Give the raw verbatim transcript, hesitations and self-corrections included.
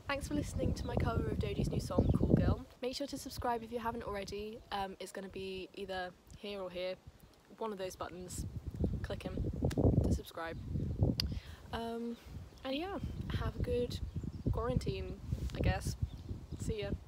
Thanks for listening to my cover of Dodie's new song, Cool Girl. Make sure to subscribe if you haven't already. Um, it's going to be either here or here, one of those buttons. Click him to subscribe. Um, and yeah, have a good quarantine, I guess. See ya.